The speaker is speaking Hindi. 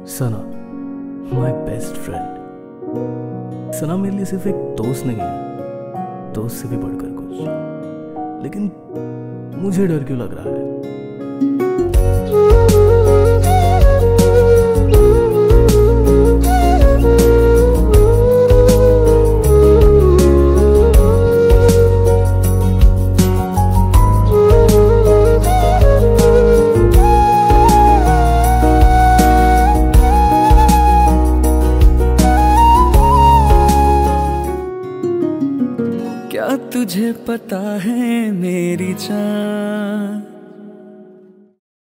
Sana, my best friend. Sana मेरे लिए सिर्फ एक दोस्त नहीं है, दोस्त से भी बढ़कर कुछ। लेकिन मुझे डर क्यों लग रहा है? क्या तुझे पता है मेरी जान,